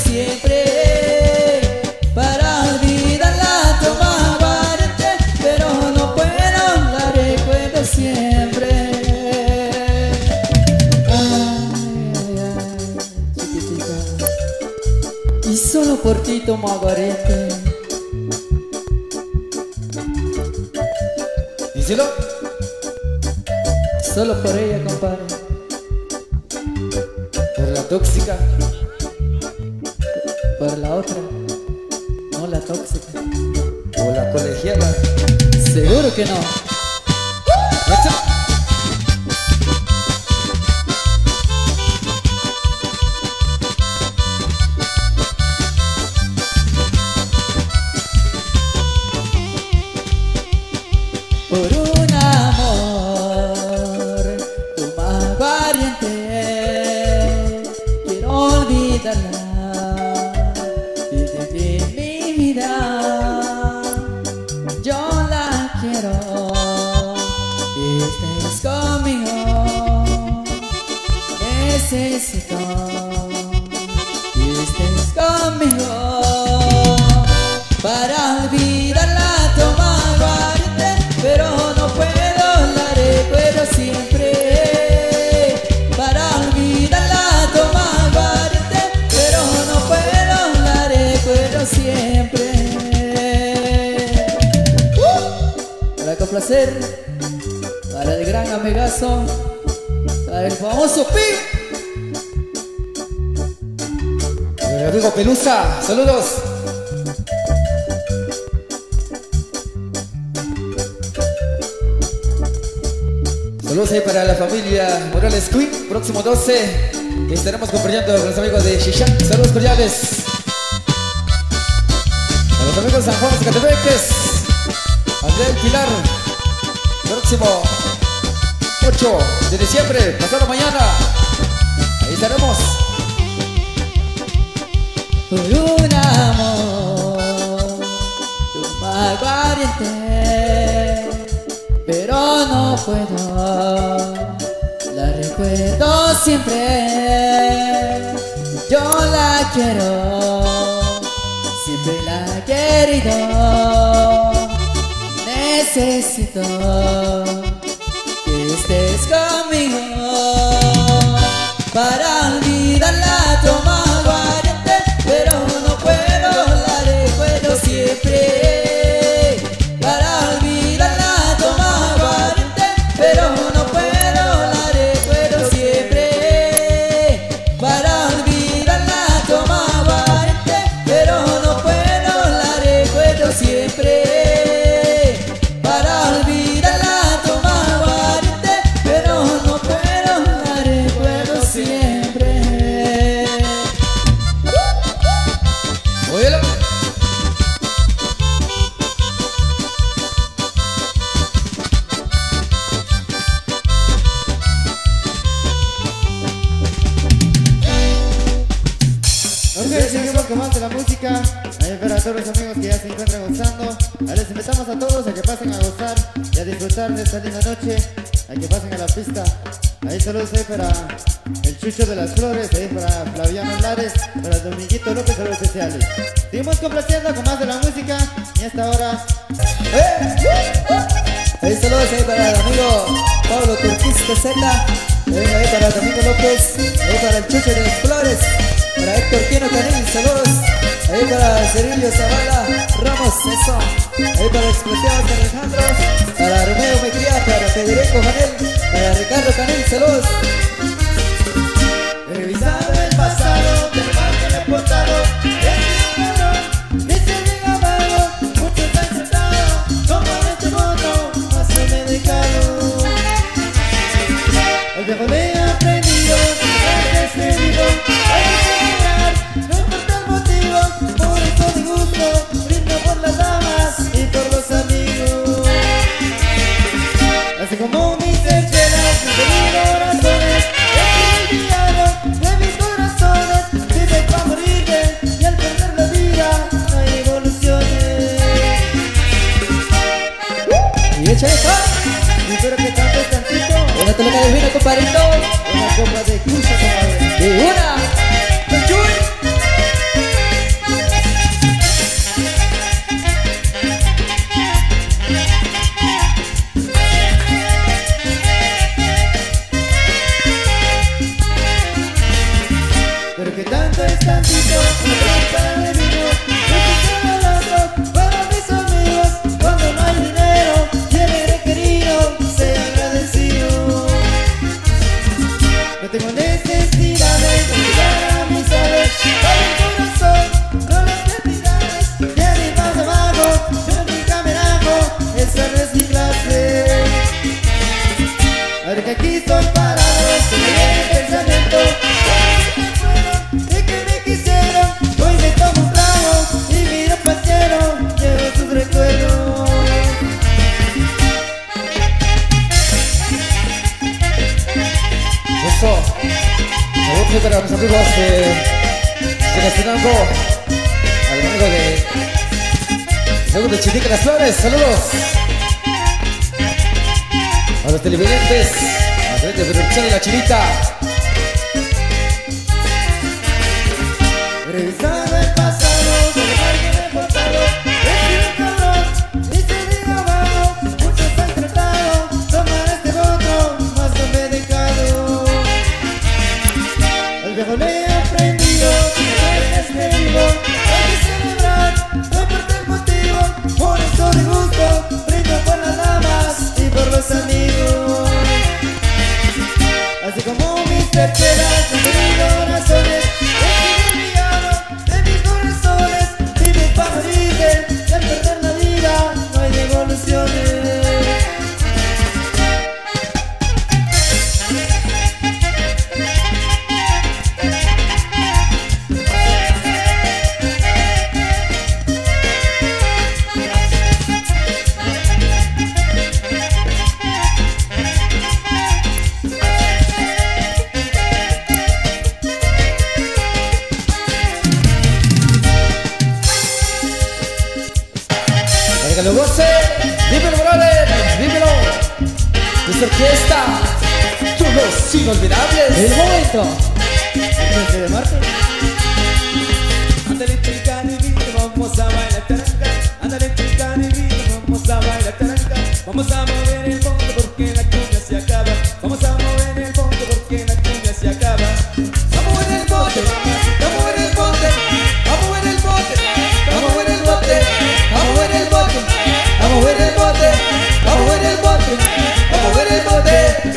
siempre. Para olvidarla toma aguardiente, pero no puedo, la recuerdo siempre. Ay, chiquitica, y solo por ti tomo aguardiente. Díselo. Solo por ella, compadre. Por la tóxica. Por la otra, no la tóxica. O la colegiala. Seguro que no. Por un amor, toma aguardiente, quiero olvidarla de mi vida. Yo la quiero, estés conmigo. Necesito que estés conmigo. Para olvidarla toma aguardiente, pero no puedo, la recuerdo siempre. Para olvidarla toma aguardiente, pero no puedo, la recuerdo siempre. Para complacer, para el gran amigazo, para el famoso Pi. Mi amigo Pelusa, saludos. Saludos ahí para la familia Morales Queen. Próximo 12 estaremos compartiendo con los amigos de Xixán. Saludos cordiales. A los amigos de San Juan de Zacatepeques, Andrés Pilar. Próximo 8 de diciembre, pasado mañana. Ahí estaremos. Por un amor, toma aguardiente, pero no puedo, la recuerdo siempre. Yo la quiero, siempre la he querido. Necesito que estés conmigo. Para olvidarla toma aguardiente, pero no puedo, la recuerdo siempre. Para olvidarla toma aguardiente, pero no puedo, la recuerdo siempre. Para olvidarla toma aguardiente, pero no puedo, la recuerdo siempre. Para olvidarla toma aguardiente, pero no puedo, la recuerdo siempre. Óyelo. Ok, seguimos con más de la música. Ahí para todos los amigos que ya se encuentran gozando. Ahora les invitamos a todos a que pasen a gozar y a disfrutar de esta linda noche. A que pasen a la pista. Ahí saludos ahí para el Chucho de las Flores, ahí para Flaviano Lares, para Dominguito López, saludos especiales. Seguimos complaciendo con más de la música y hasta ahora. Ahí saludos ahí para el amigo Pablo Turquís TZ, ahí para Domingo López, ahí para el Chucho de las Flores, para Héctor Quino Canil, saludos, ahí para Cerilio Zavala Ramos, eso, ahí para Explotados de Alejandro, para Romeo Mejía, para Federico Janel, para Ricardo Canil, saludos. He revisado el pasado, del mal que me he portado. Este bien amado, muchos han tratado. Como en este mundo, más se me he dejado. El viejo me ha aprendido, gracias te digo. Hay que celebrar, no importa el motivo. Por eso mi gusto, brindo por las damas y por los amigos. Así como mis estrellas, mis corazones. amigos de Chinastenango, al amigo de Segundo Chitica Las Flores, saludos. A los televidentes, a través de Producción de la Chinita. Revisando el pasado, sobre mal que me he portado, he sido un cabrón, y se diga abajo, muchos han tratado, tomar este voto, más no me he dejado. El viejo le he aprendido, que no es vivo, hay que celebrar, no importa el motivo, por esto de gusto, brindo por las damas y por los amigos. Así como mis terceras han tenido razones, y al perder la vida no hay devoluciones. Que lo goce, dímelo brother, dímelo. Esta orquesta, los inolvidables. El momento. ¿Gente de Marte? Ándale chica divina, vamos a bailar taranca. Ándale chica divina, vamos a bailar taranca. Vamos a mover el mundo porque la cumbia se acaba. Vamos a mover el mundo porque la cumbia se acaba. Vamos a mover el bote, vamos a mover el bote, vamos a mover el bote, vamos a mover el bote, vamos a mover el bote, vamos a mover el bote, vamos a mover el bote, vamos a mover el bote.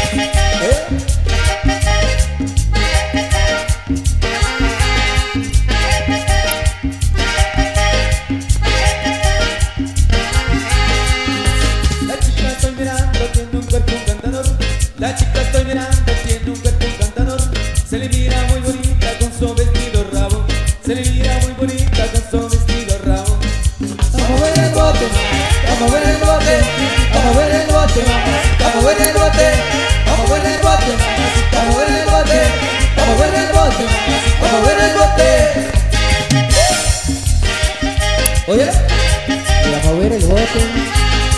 La chica estoy mirando, tiene un cuerpo encantador. Se le mira muy bonita con su vestido rabo. Se le mira muy bonita con su vestido rabo. Vamos a ver el bote, vamos a ver el bote, vamos a ver el bote, vamos a ver el bote, vamos a ver el bote, vamos a ver el bote, vamos a ver el bote, vamos a ver el bote. Oye, vamos a ver el bote.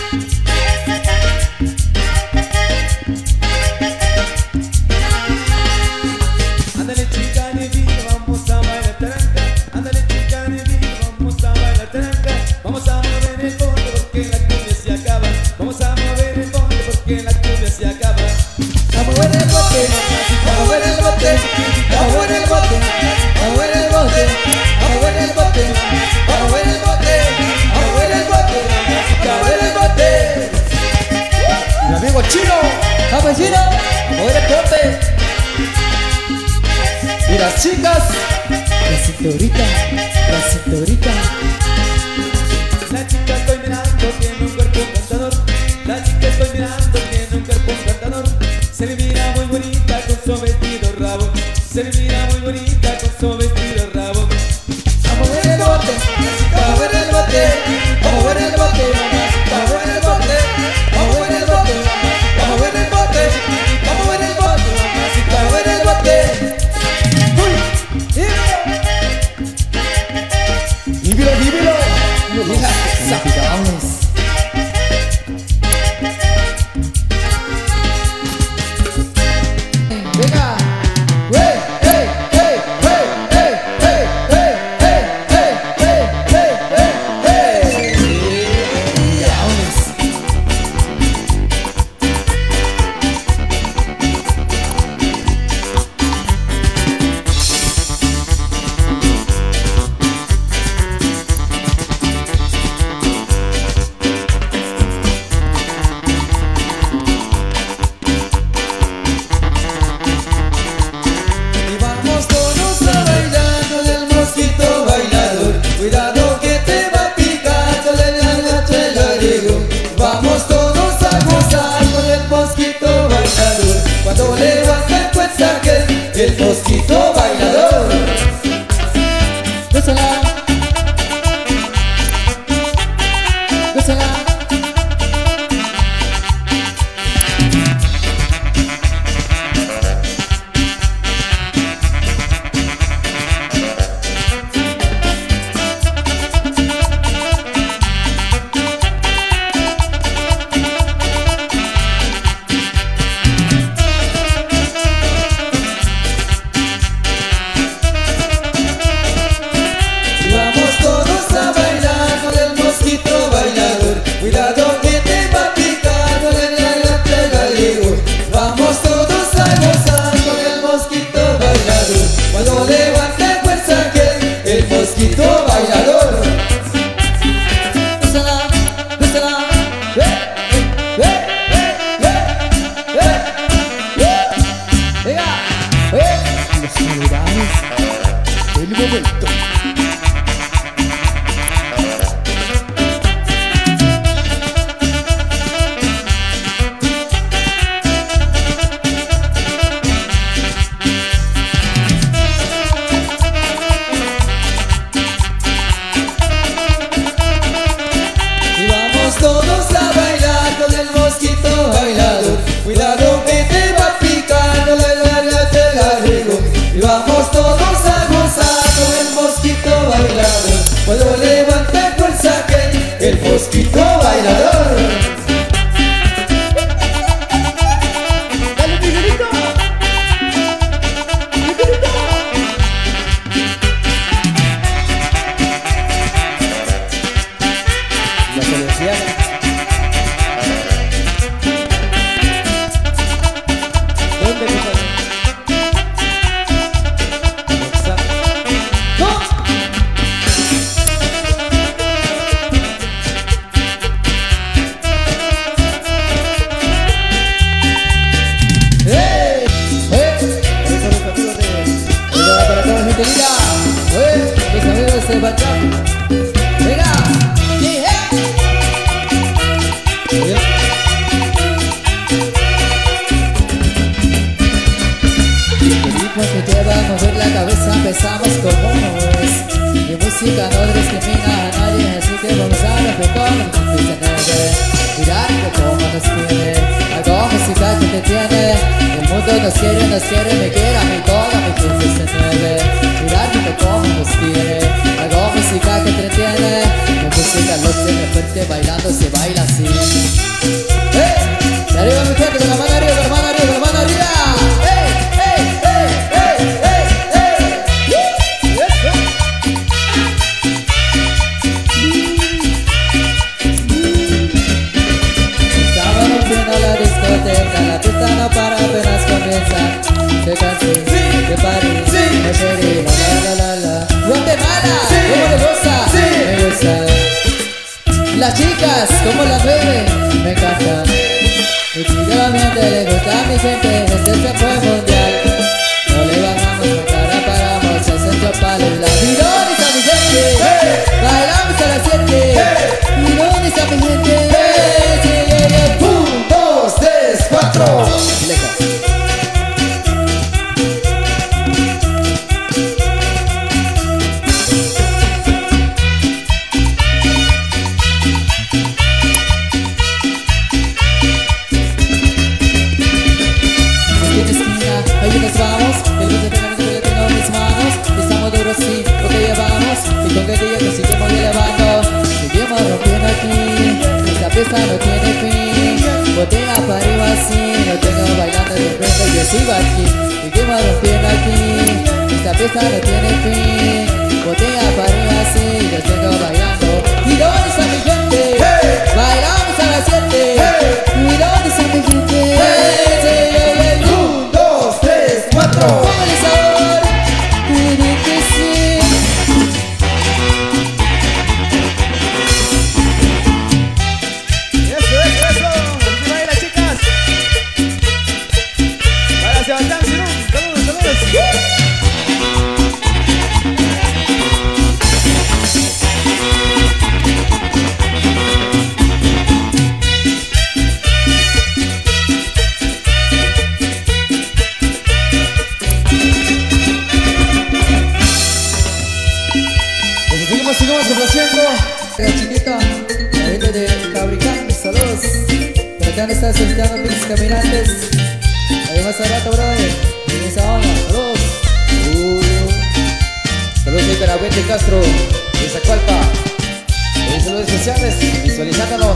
Ándale chica divina, vamos a bailar taranca. Ándale chica divina, vamos a bailar taranca. Vamos a mover el bote porque la cumbia se acaba. Vamos a mover el bote porque la cumbia se acaba. Vamos a mover el bote, vamos a mover el bote, vamos a mover el bote, vamos a mover el bote, vamos a mover el bote, vamos a mover el bote, vamos a mover el bote, vamos a mover el bote. Mi amigo Chino, ¡Vamos, Chino! a mover el bote. Y las chicas, La cinturita, la cinturita. La chica estoy mirando, tiene un cuerpo encantador. La chica estoy mirando, tiene un cuerpo encantador. Se le mira muy bonita con su vestido rabo. Se le mira muy bonita con su vestido rabo. Vamos a ver el bote, vamos a ver el bote, vamos a ver el bote, vamos a ver el bote, vamos a ver el bote, vamos a ver el bote, vamos a ver el bote, vamos a ver el bote. dímelo, dímelo. Vamos. Venga. Hey, hey, hey, hey, hey, hey, hey, hey, hey, hey, hey, hey, hey. Y vamos todos a bailar con el mosquito bailador. Cuidado que te va a picar, te lo digo. Vamos todos a gozar con el mosquito bailador. Cuando le vas a dar cuenta que el mosquito bailador. Gózala. Gózala. el momento. Y vamos todos a bailar con el mosquito bailador. Cuidado que te va a picar, no le larga te la digo. Y vamos todos a gozar con el mosquito bailador. Cuando levante fuerza que el mosquito bailador. ¡Dale, Miguelito! ¡Miguelito! La colegiala. ¿Dónde compadre? ¡Hey! Para toda la gente linda. Mis amigos de Bacham. Venga. El ritmo que lleva a mover la cabeza, empezamos como es. Mi música no discrimina a nadie, así que vamos a romper con el 19. Mirar que cómo nos tiene, algo música que te tiene. El mundo nos quiere, me quiere a mí toda mi 19. Mirar que cómo nos tiene, algo música que te tiene. Mi música los tiene fuerte, bailando se baila así. ¡Hey! De arriba mi gente, con la mano arriba, con la mano arriba, con la mano arriba. ¡Hey! ¡Hey! ¡Hey! ¡Hey! ¡Hey! Estamos rompiendo la discoteca, la fiesta no para, apenas comienza. De Cancún, de París, de Sherry, la. Guatemala, ¿cómo le gusta? Me gusta. Las chicas, como las beben, me encantan. Definitivamente le gusta a mi gente, este fue mundial. No le bajamos, con cara paramos, el centro para el lado. ¿Y dónde está mi gente? Bailamos a las 7. ¿Y dónde está mi gente? 1, 2, 3, 4. Lejos. Ahí nos vamos, el luz de pegamento que le tengo en mis manos. Estamos duros, sí, lo que llevamos. Y con que día que seguimos elevando. Seguimos rompiendo aquí, esta fiesta no tiene fin. Botella para arriba, sí, no tengo bailando de frente, yo sigo aquí. Seguimos rompiendo aquí, esta fiesta no tiene fin. Botella para arriba, sí, yo tengo bailando. ¿Y dónde está mi gente? Bailamos a las 7. ¿Y dónde está mi gente? 1, 2, 3, 4. ¡Póngale sabor! Tiene que ser. Eso. Aquí baila, chicas. Para Sebastián Cirún. Saludos. Seguimos complaciendo. Chiquito, la gente de Cabricán, saludos. Por acá nos están solicitando mis caminantes. Ahí más a rato, brother. En esa onda, saludos. Saludos ahí para Wendy Castro de Zacualpa. Saludos especiales, visualizándonos.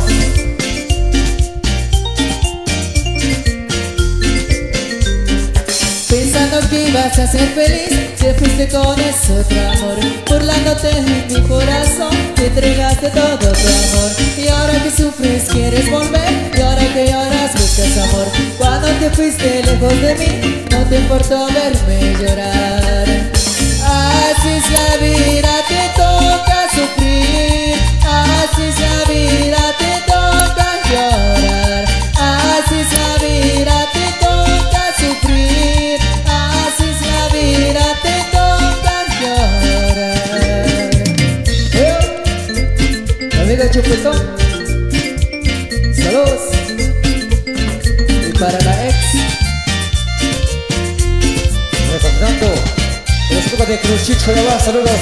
Pensando que ibas a ser feliz, te fuiste con ese otro amor. Burlándote en mi corazón, te entregaste todo tu amor. Y ahora que sufres quieres volver, y ahora que lloras buscas amor. Cuando te fuiste lejos de mí, no te importó verme llorar. Así es la vida, te toca sufrir. Así es la vida, te toca llorar. Así es la vida, te toca sufrir. Así es la vida, te toca llorar. Chupetón. Saludos. Y para la ex Fernando, los chicos de Cruz Chicho de Abajo, saludos.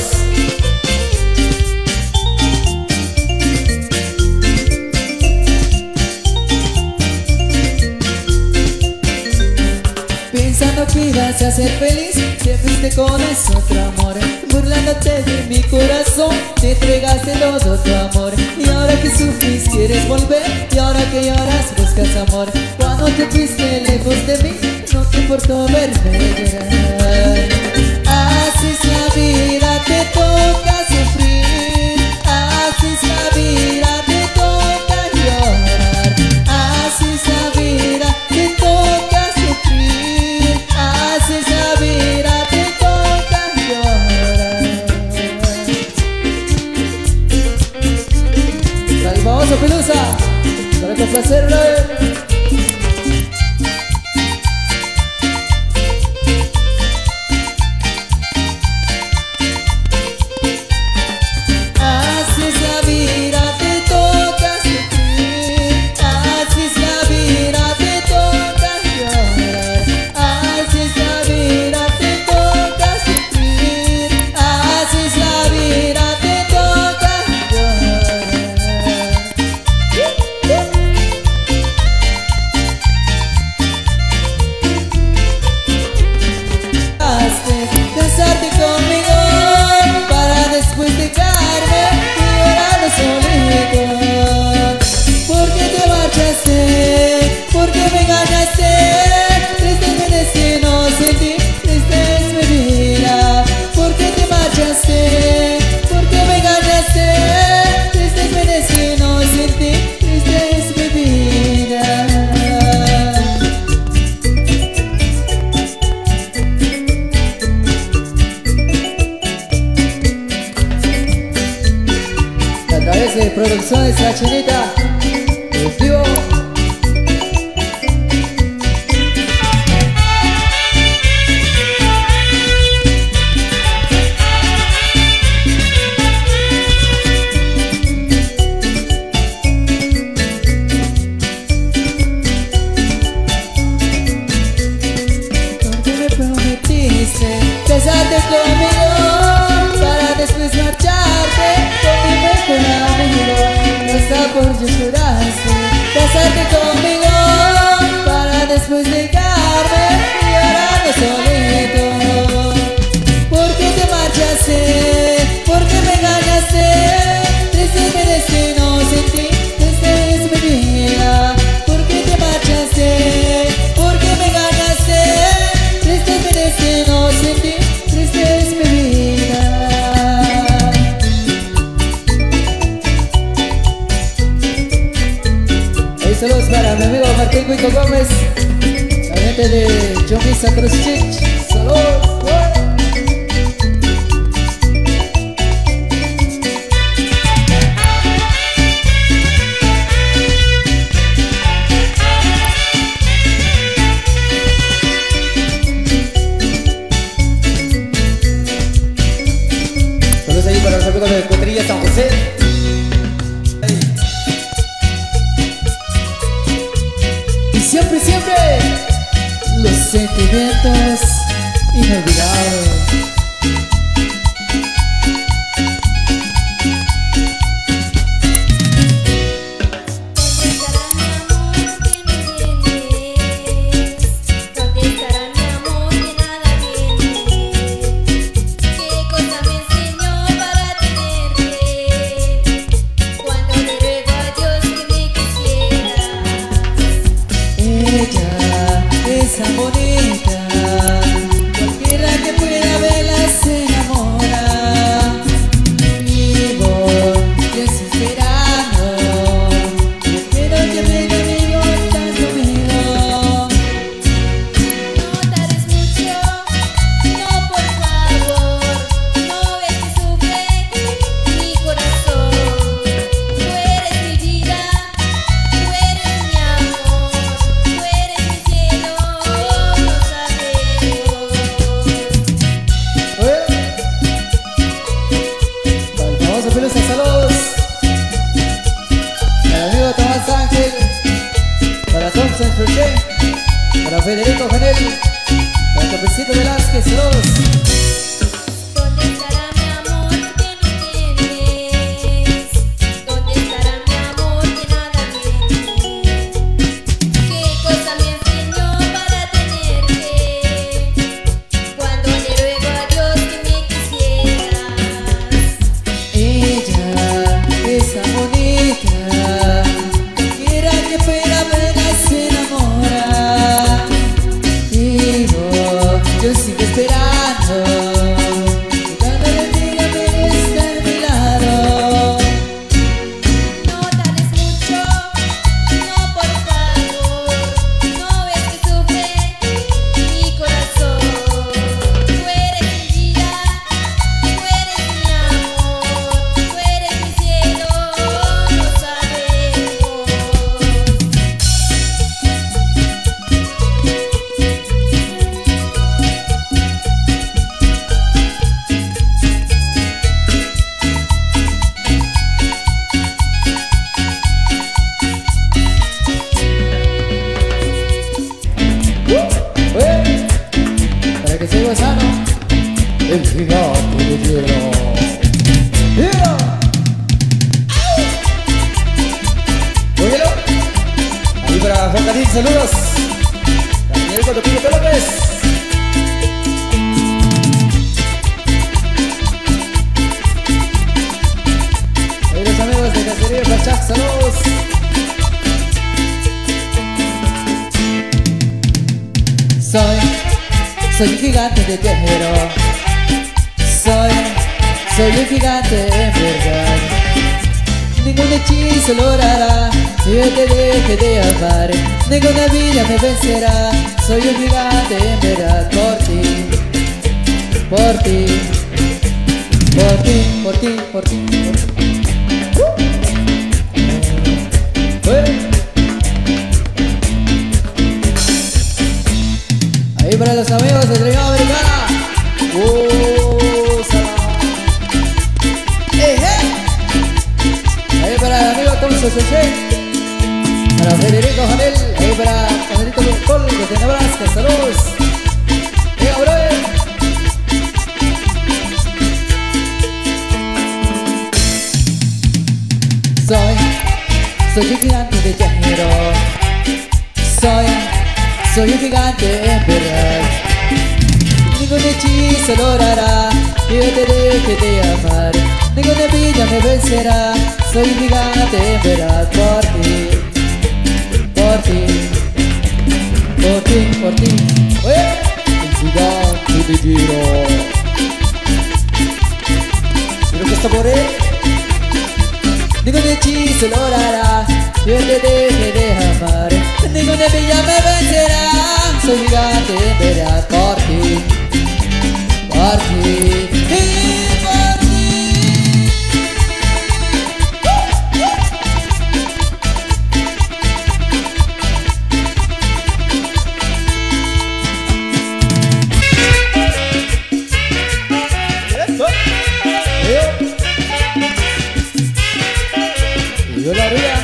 Pensando que ibas a ser feliz, te fuiste con ese otro amor. Burlándote de mi corazón, te entregaste todo tu amor. Y ahora que sufrís quieres volver, y ahora que lloras buscas amor. Cuando te fuiste lejos de mí, no te importó verme llorar. Así es la vida, te toca sufrir. Así es la vida, te toca llorar. Así es la vida, te toca sufrir. Así es la vida, te toca llorar. Dale, vamos a Pelusa, para complacerle. Producciones La Chinita en vivo. Porque me prometiste casarte conmigo para después marcharte con mi mejor amigo. Hasta por llorarse, casarte conmigo para después dejarme llorando solito. ¿Por qué te marchaste? ¿Por qué me engañaste? Triste es mi destino sin ti, triste es mi vida. ¿Por qué te marchaste? ¿Por qué me engañaste? Triste es mi destino sin ti, triste es mi vida. Saludos para mi amigo Martín Huico Gómez, la gente de Chomisa Cruz Chich. Saludos. Saludos ahí para los amigos de Cuatrilla San José. Siempre, siempre los sentimientos Federico Janel, para Cafecito Velázquez, saludos. ¿Dónde estará mi amor que no tienes? ¿Dónde estará mi amor que nada tiene? ¿Qué cosa me enseñó para tenerte? Cuando le ruego a Dios que me quisieras. Ella es tan bonita, quiera que fuera apenas se enamora. Yo sigo esperando y cuando le diga que está a mi lado. No tardes mucho, no por favor. No ves que sufre mi corazón. Tú eres mi vida, tú eres mi amor, tú eres mi cielo, lo sabemos. Para que siga sano, el gigante de hielo. ¡Hielo! ¡Óyelo! Ahí para Juan Canín, saludos. Daniel Cotopillo López. Ahí los amigos de Cacería Pachá, saludos. Soy un gigante de tejero. Soy un gigante en verdad. Ningún hechizo logrará que yo te deje de amar. Ninguna vida me vencerá. Soy un gigante en verdad. Por ti, por ti, por ti, por ti, por ti, por ti. Ahí para los amigos de Trinidad Americana. Ahí para el amigo Tom Sosé. Para Federico Janel. Ahí para Canelito Lucol desde Nebraska. Saludos. Venga, brother. Soy un gigante de llanero. Soy un gigante en verdad. Ningún hechizo logrará que yo te deje de amar. Ninguna vida me vencerá. Soy un gigante en verdad. Por ti, por ti, por ti, por ti. El gigante de tiro. Pero que está por él. Ningún hechizo logrará que yo te deje de amar. Ninguna vida me vencerá. Soy gigante en verdad. Por ti, por ti y por ti. Y yo la haría.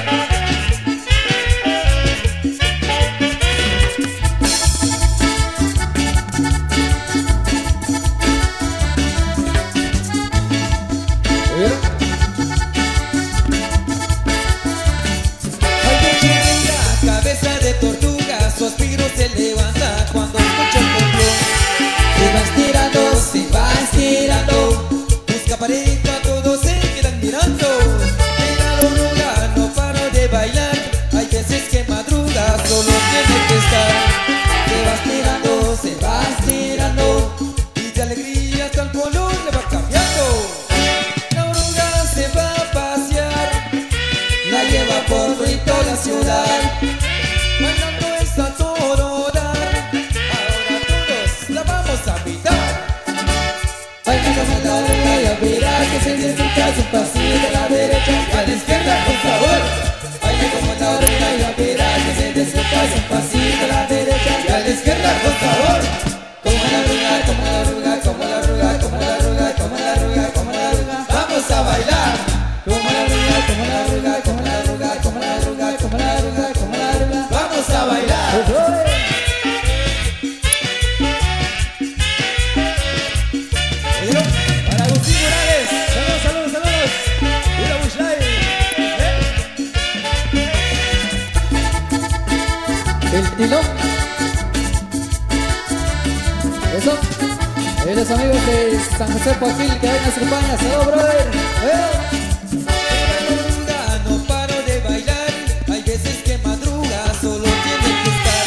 Cabeza de tortuga, suspiro se levanta cuando escucha el control. Se va estirando, se va estirando. Busca pareja, todos se quedan mirando. Mira la oruga, no para de bailar. Hay veces que madruga, solo tiene que estar. Se va estirando, se va estirando. Y de alegría hasta el color le va cambiando. La oruga se va a pasear, la lleva por toda la ciudad. Bailando es a todo dar. Ahora todos la vamos a pintar. Baila como la oruga, ya verás que se disfruta su pasito a la derecha y a la izquierda, por favor. Baila como la oruga, ya verás que se disfruta su pasito a la derecha y a la izquierda, por favor. Como la oruga, como la oruga, como la oruga, como la oruga, como la oruga, como la oruga. Vamos a bailar. Como la oruga, como la oruga, como la oruga, como la oruga, como la oruga, como la oruga. Vamos a bailar. los amigos de San José Poaquil que ven a su compañía. Saludos, brother. No paro de bailar, hay veces que madruga, solo tiene que estar.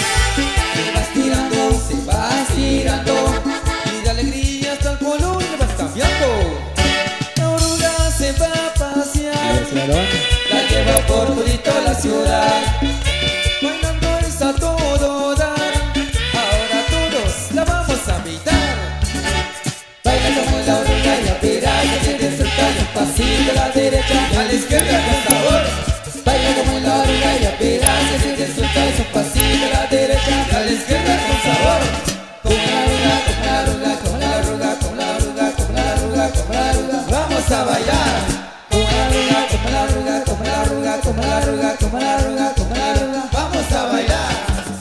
Se va estirando, y de alegría hasta el color le vas cambiando. La oruga se va a pasear, la lleva por todita la ciudad, bailando es a todo dar. Ahora todos la vamos a invitar. Baila como la oruga y la piraña, tiene suelta y un pasito a la derecha, a la izquierda con sabor. Baila como la oruga y la piraña, tiene suelta y un pasito a la derecha, a la izquierda con sabor. Como la oruga, como la oruga, como la oruga, como la oruga, como la oruga, como la oruga, vamos a bailar. Como la oruga, como la oruga, como la oruga, como la oruga, como la oruga, como la oruga, vamos a bailar.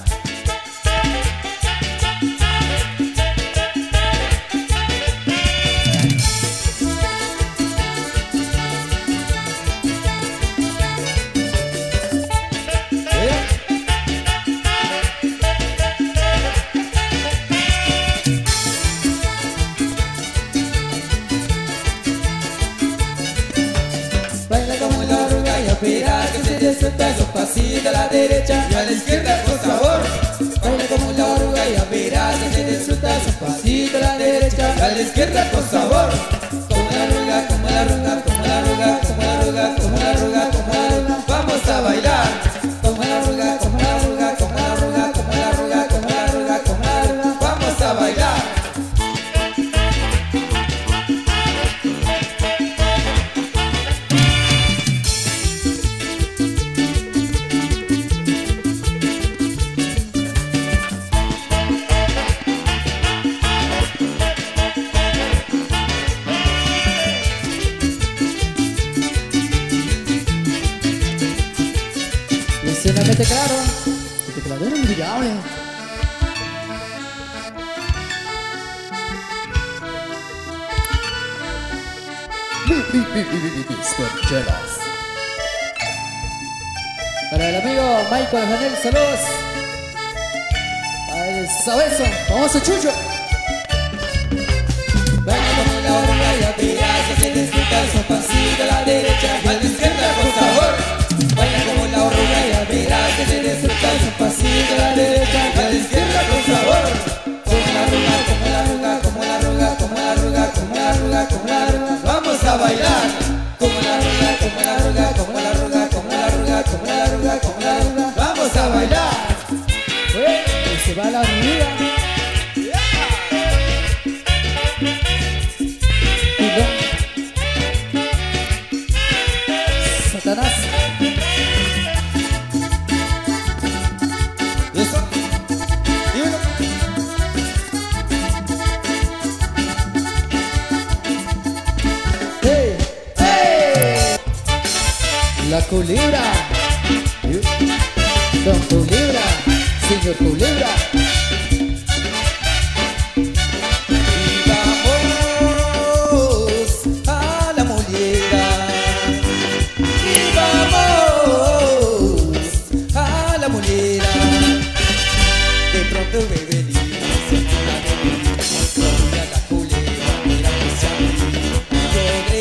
Baila como la oruga y aspira que se te suelta esos pasitos a la derecha y a la izquierda con sabor. Baila como la oruga y aspira que se te suelta esos pasitos a la derecha y a la izquierda con sabor. Como la oruga, como la oruga, como la oruga, como la oruga, como la oruga, como la oruga, vamos a bailar. Como la oruga, como la oruga, como la oruga, como la oruga, como la oruga, como la oruga, vamos a bailar. Escenamente claro, el tecladero inolvidable. Mr. Chelas. Para el amigo Michael Janel, saludos. Al Sabeso, famoso Chucho. Baila como la oruga y aspira que se disfruta esos pasitos a la derecha y a la izquierda con sabor. Baila como la oruga y aspira que se disfruta esos pasitos a la derecha y a la izquierda con sabor. Como la oruga, como la oruga, como la oruga, como la oruga, como la oruga, como la oruga, vamos a bailar. Como la oruga, como la oruga, como la oruga, como la oruga, como la oruga, como la oruga, vamos a bailar. Y se va la hormiga. Satanás. Eso. Dímelo. Hey, hey. La culebra. Don Culebra, señor Culebra. Y vamos a la molera. Y vamos a la molera. De pronto me venimos una de la culebra, mira que se abrió. Yo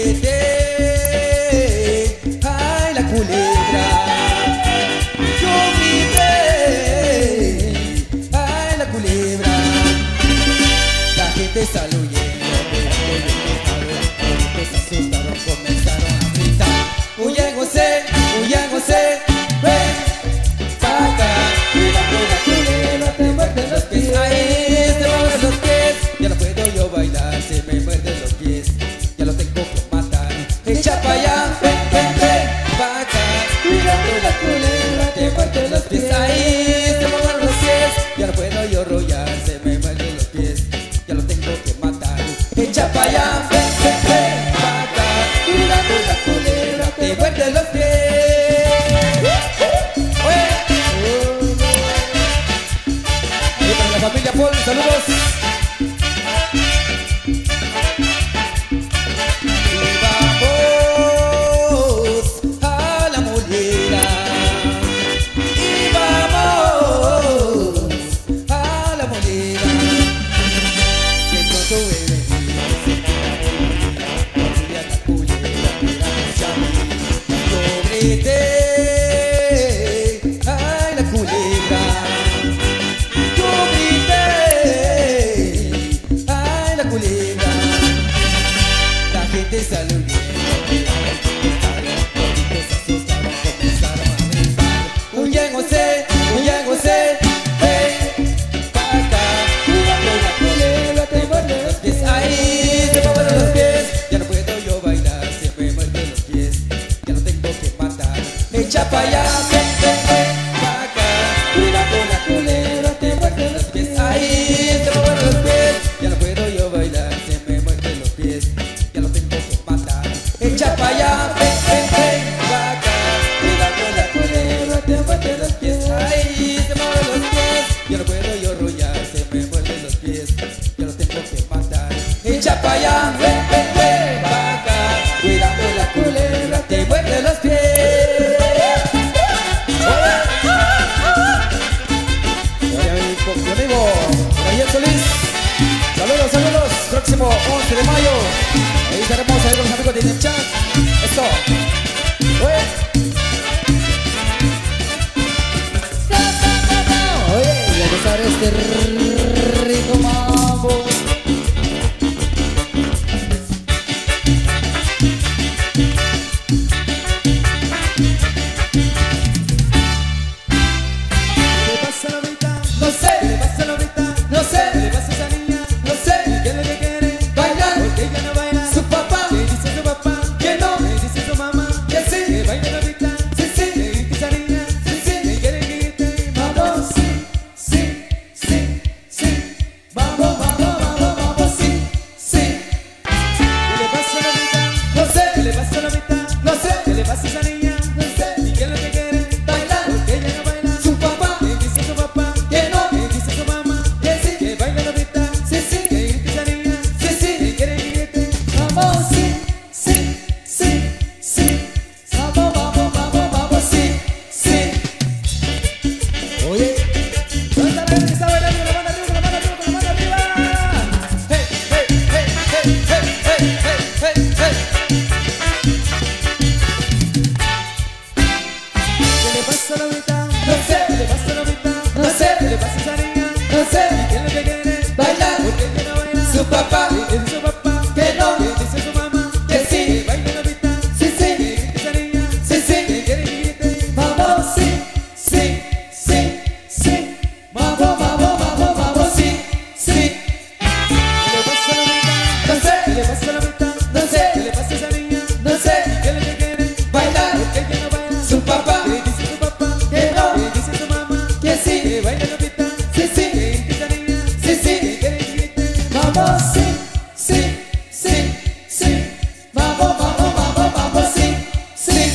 grité, ay la culebra. Yo grité, te salió bien. Toditos se asustaron, comenzaron a gritar. Un José, ven pa' acá. Cuidado la culebra, te muerde los pies. Ahí se me muerden los pies. Ya no puedo yo bailar, se me muerden los pies. Ya no tengo que matar. Echa pa' allá, ven pa' acá. Cuidado la culebra, te muerde los pies. Ahí se me muerden los pies. Ya no puedo yo bailar, se me muerden los pies. Ya no tengo que matar. Echa pa' allá, ven pa' acá. Cuidado la culebra, te muerde los pies. Ahí se me muerden los pies. Ya no puedo yo rollar, se me muerden los pies. Ya no tengo que matar. Echa pa' allá, ven pa' acá. Cuidado la culebra, te muerde los pies. Mi amigo Gabriel Solís, saludos, próximo 11 de mayo, ahí estaremos ahí con los amigos de Inechat. Esto, Oye, y a gozar este rico mambo. ¿Qué le pasa a la mitad? No sé, ¿Qué le pasa a la mitad? no sé, ¿Qué le pasa a esa niña? no sé, ¿Qué es lo que quiere? bailar, Porque ella no baila. su papá, ¿Qué dice su papá? que no, ¿Qué dice su mamá? que sí, Que baile la mitad. sí, sí, ¿Qué grita esa niña? sí, sí, ¿Qué quiere que grite? vamos, sí, sí, sí, sí, vamos, sí, sí, ¿Qué le pasa a la mitad? no sé, ¿Qué le pasa a la mitad? no sé, ¿Qué le pasa a esa niña? no sé, ¿Y qué es lo que quiere? bailar, Porque ella no baila. su papá, ¿Qué dice su papá? que no, ¿Qué dice su mamá? que sí, Que baile la mitad. sí, sí, ¿Qué grita esa niña? sí, sí, ¿Qué quiere que grite? vamos, sí, sí, sí, sí, vamos, sí, sí. Oye, ¿Dónde está la gente que está bailando? Con la mano arriba, con la mano arriba, con la mano arriba. hey, hey, hey, hey, hey, hey, hey, hey, hey. ¿Qué le pasa a la mitad? no sé, ¿Qué le pasa a la mitad? no sé, ¿Qué le pasa a esa niña? no sé, ¿Qué es lo que quiere? bailar, Porque ella no baila. su papá, ¿Qué dice su papá? que no, ¿Qué dice su mamá? que sí, Que baile la mitad. sí, ¿Qué sí, grita esa niña? sí, sí, ¿Qué quiere que grite? vamos, sí, sí, sí, sí, vamos, sí, sí, ¿Qué le pasa a la mitad? no sé, ¿Qué le pasa a la mitad? no sé, ¿Qué le pasa a esa niña? no sé, ¿Qué es lo que quiere? bailar, Porque ella no baila. su papá, ¿Qué dice su papá? que no, ¿Qué dice su mamá? que sí, Que baile la mitad. sí, sí, ¿Qué grita esa niña? sí, sí, ¿Qué quiere que grite? vamos, sí, sí, sí, sí, vamos, sí, sí.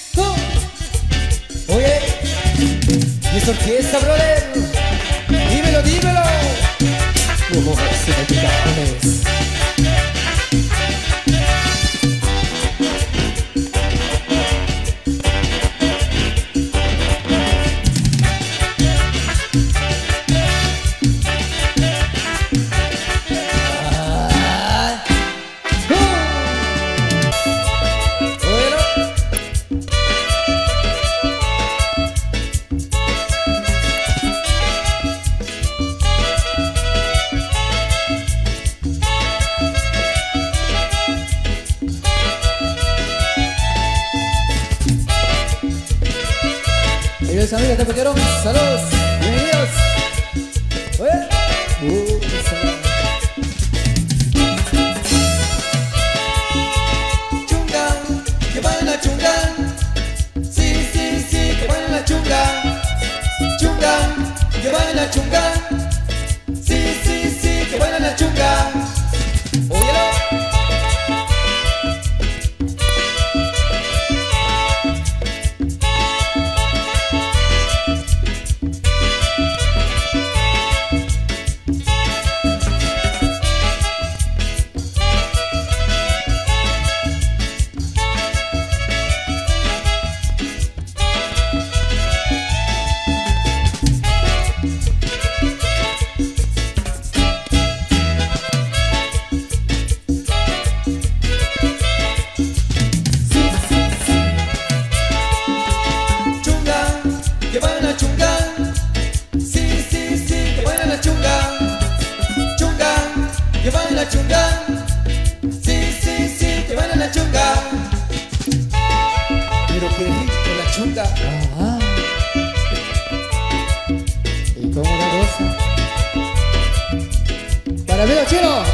Oye, ¿y esta orquesta, brother? Dímelo. Como significaciones. Queridos amigos de Pequerón, saludos, bienvenidos. Oye, Chunga, que baila chunga. Sí, que baila chunga. Chunga, que baila chunga. Sí, que baila la chunga. Óyelo.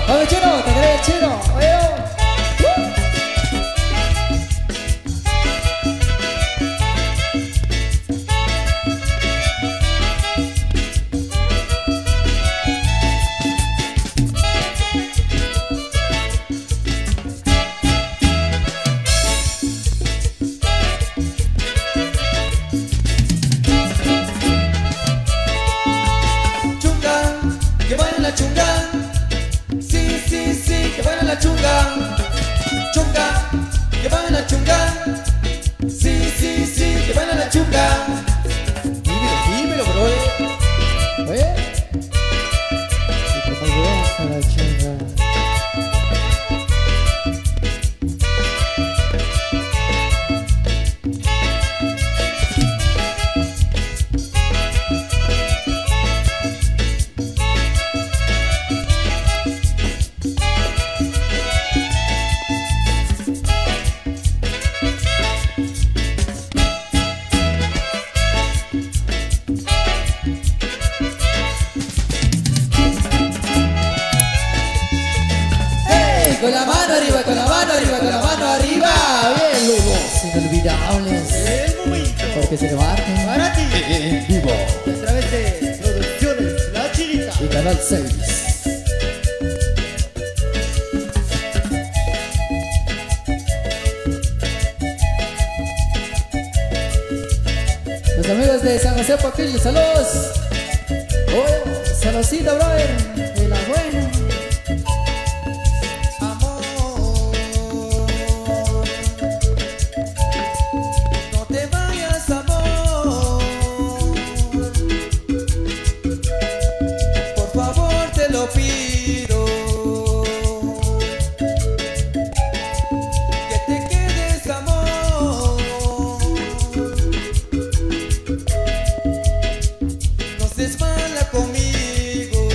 Vamos, chino, te querés, chino. Oye, que baila la chunga. Sí, sí, sí, que baila la chunga. Chunga, que baila la chunga. Sí, sí, sí, que baila la chunga. dímelo, bro. Oye. Y como goza la chunga. Con la mano arriba, con la mano arriba, con la mano arriba. Bien, los inolvidables. El momento Porque se levantan para ti en vivo. a través de Producciones La Chinita. Y Canal 6. Los amigos de San José Paquillo, saludos. Oh, saludcita, brother. De la buena. Amor, no te vayas, amor. Por favor, te lo pido. Que te quedes, amor. No seas mala conmigo.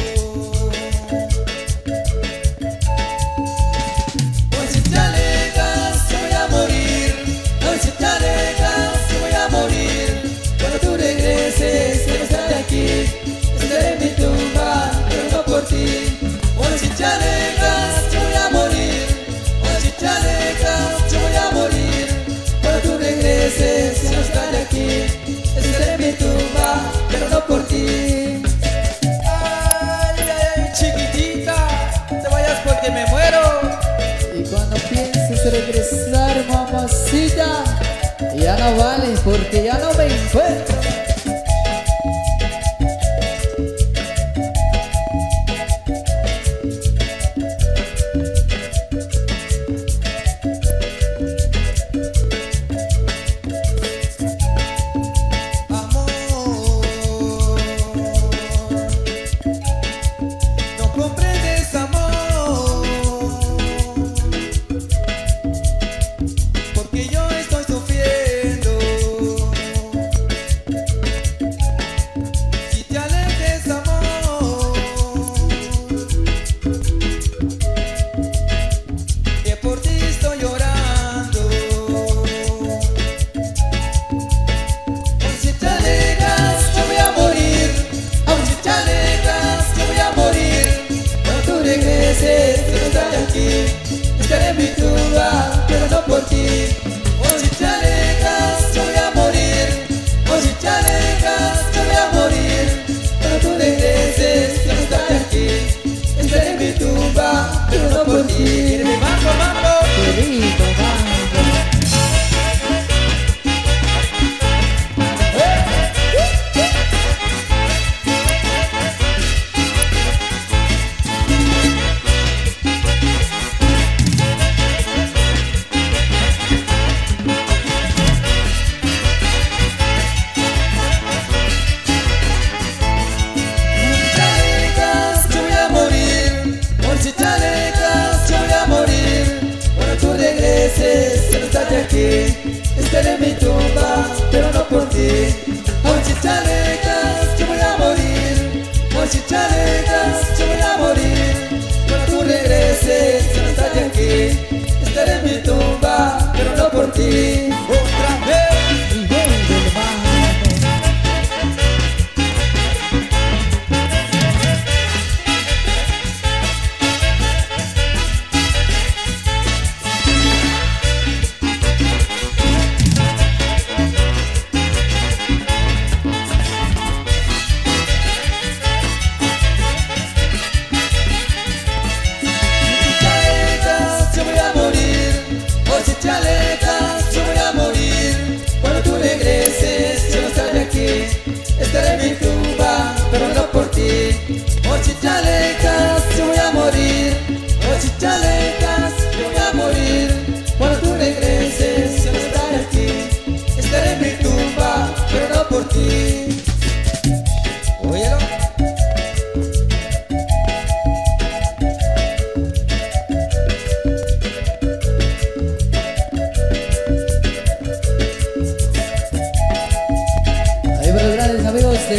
Hoy si te alejas, yo voy a morir. Hoy si te alejas, yo voy a morir. Cuando tú regreses, quiero estar aquí. Estaré en mi tumba, pero no por ti. Hoy si te alejas, yo voy a morir. Hoy si te alejas, yo voy a morir. Cuando tú regreses, quiero estar aquí. Estaré en mi tumba, pero no por ti. Ay, ay, chiquitita, te vayas porque me muero. Y cuando pienses regresar, mamacita, ya no vale porque ya no me encuentro. Amor, no comprendes, amor, porque yo estoy sufriendo. Si te alejes, amor, que por ti estoy llorando. Aun si te alejas, yo voy a morir. Aun si te alejas, yo voy a morir. Cuando tú regreses, yo no estaré aquí. Estaré en mi tumba, pero no por ti. Aun si te alejas, yo voy a morir. Aun si te alejas, yo voy a morir. Cuando tú regreses, yo no estaré aquí. Estaré en mi tumba, pero no por ti. ¿Quieres mi mambo, mambo? Querido, mambo.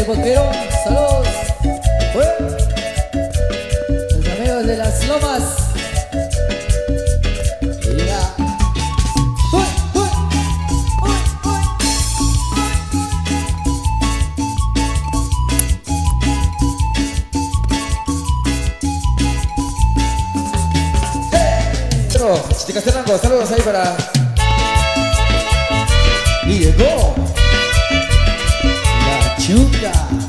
del Boquerón, saludos. Los amigos de las Lomas. Mira. Chichicastenango, saludos ahí para... Y llegó La Chunga.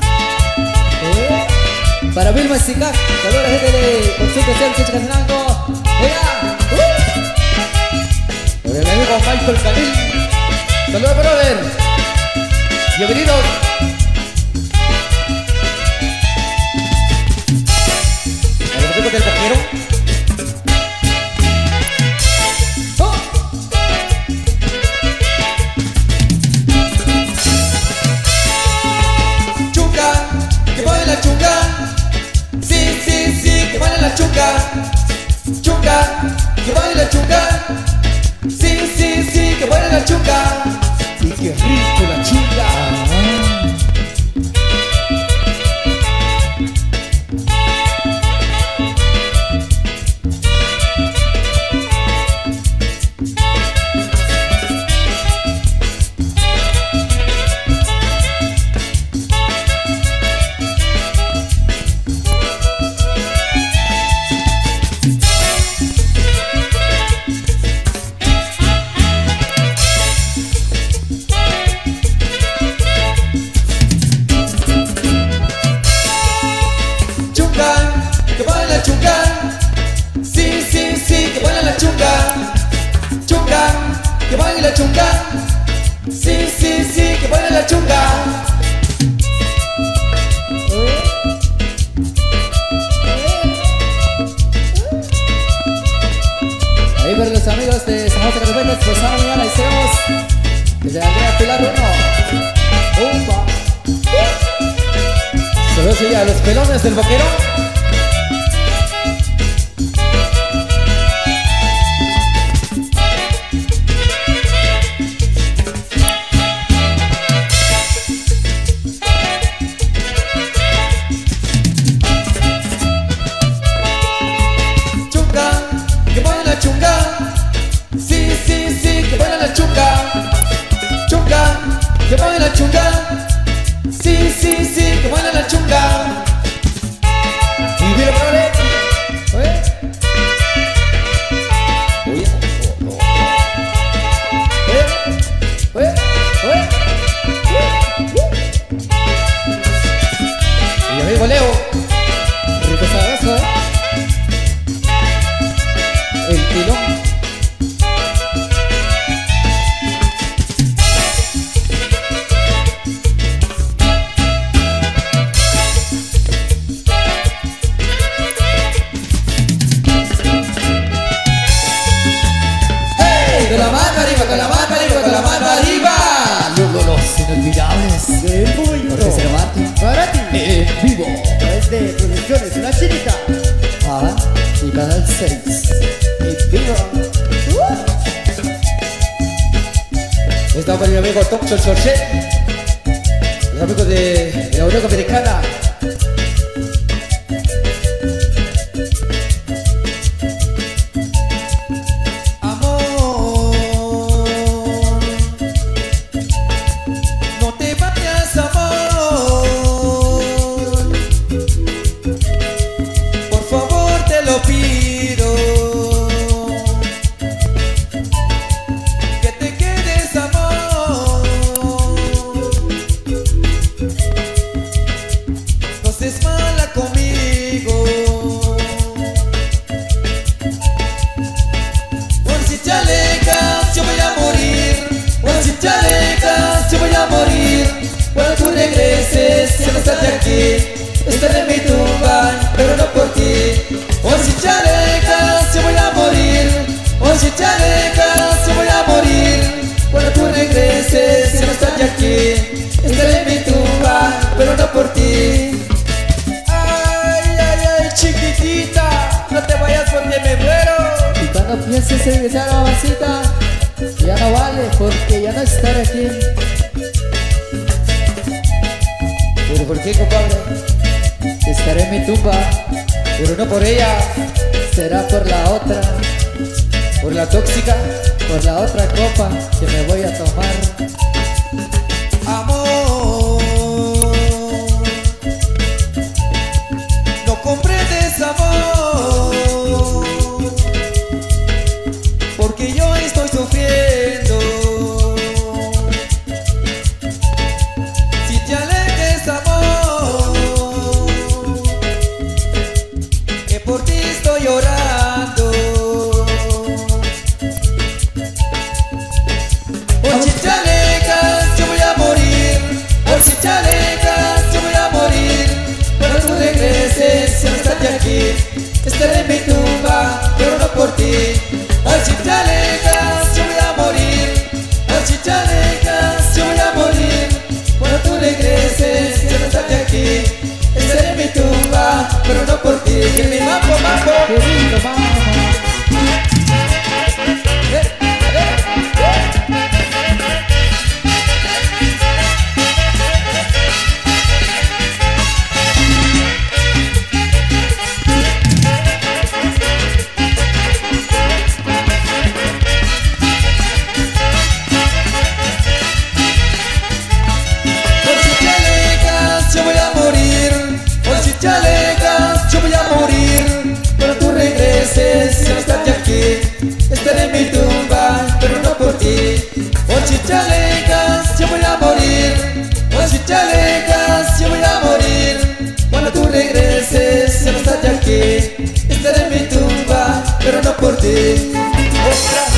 Para Vilma Sicac, saludos a la gente de Consulta Social Chichicastenango. Venga. por el amigo Michael Camil. Saludos, brother. Bienvenidos. A los amigos del Boquerón. Chunga, que baile la chunga. Sí, sí, sí, que baile la chunga. Y qué rico la chunga. Que baile la chunga. Sí, sí, sí, que baile la chunga. Ahí para los amigos de San José de Catapetes, pues ahora mañana hicimos desde Andrea Pilar 1. ¡Umba! Saludos a los pelones del Boquerón. Que baile la chunga. Sí, sí, sí, que baile la chunga. Y mira, brother. Y amigo Leo, rico sabroso, el pilón. Con la mano arriba, con la mano arriba, con la mano arriba. Los inolvidables Del público. Jorge Cervantes Para ti. en vivo. Es de Producciones La Chinita. Y Canal 6 en vivo. Está para mi amigo Tom Chorche. Los amigos de la Unión Americana. Estaré en mi tumba, pero no por ti. O si te alejas, yo voy a morir. O si te alejas, yo voy a morir. Cuando tú regreses, ya no estaré aquí. Estaré en mi tumba, pero no por ti. Ay, ay, ay, chiquitita, no te vayas porque me muero. Y cuando pienses regresar a la vasita, ya no vale porque ya no estaré aquí. ¿Pero por qué, compadre? Estaré en mi tumba, Pero no por ella, será por la otra, por la tóxica. por la otra copa que me voy a tomar. Amor, no comprendes amor, porque yo estoy sufriendo. Si te alejes amor, que por ti estoy llorando. Por si te alejas yo voy a morir, por si te alejas yo voy a morir. Cuando tú regreses ya no estás de aquí, estaré en mi tumba, pero no por ti. Por si te alejas yo voy a morir, por si te alejas yo voy a morir. Cuando tú regreses ya no estás de aquí, estaré en mi tumba, pero no por ti. Y en mi mambo, mambo. ¡Qué lindo, mamá! Por si te alejas yo voy a morir, por si te alejas yo voy a morir. Cuando tú regreses ya no estás de aquí, estaré en mi tumba, pero no por ti. Por si te alejas yo voy a morir, por si te alejas yo voy a morir. Cuando tú regreses ya no estás de aquí, estaré en mi tumba, pero no por ti. Otra